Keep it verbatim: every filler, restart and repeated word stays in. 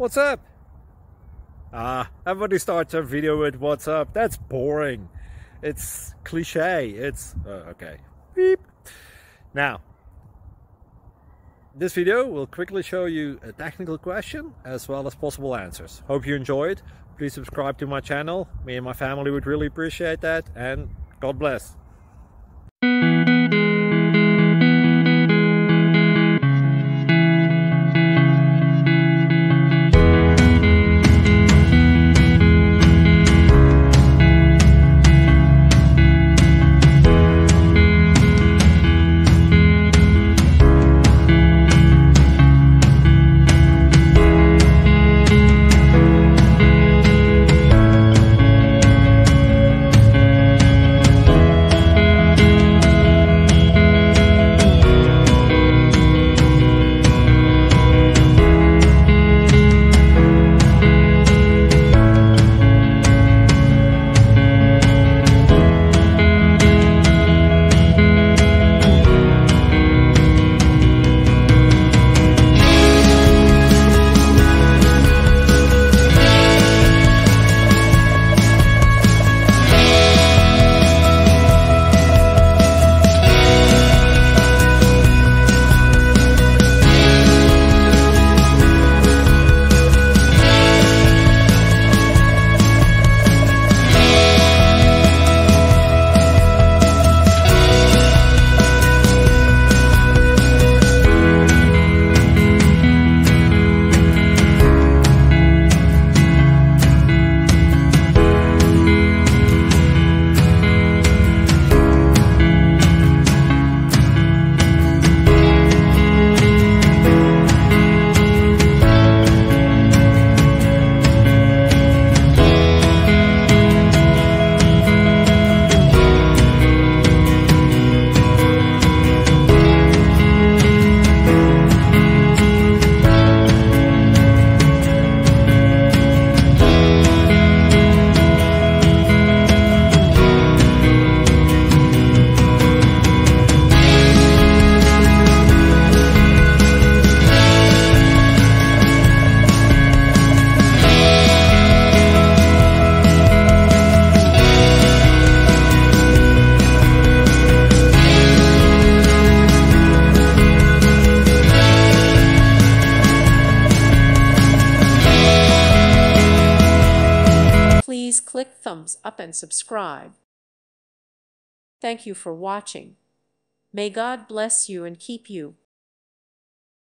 what's up? Ah, everybody starts a video with what's up. That's boring. It's cliche. It's, uh, okay. Beep. Now, this video will quickly show you a technical question as well as possible answers. Hope you enjoyed. Please subscribe to my channel. Me and my family would really appreciate that, and God bless. Please click thumbs up and subscribe. Thank you for watching. May God bless you and keep you.